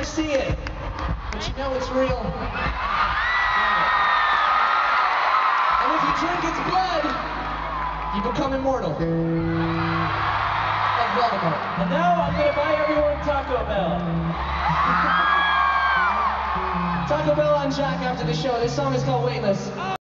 never see it, but you know it's real. And if you drink its blood, you become immortal. Like Voldemort. And now I'm gonna buy everyone Taco Bell. Taco Bell on Jack after the show. This song is called Weightless.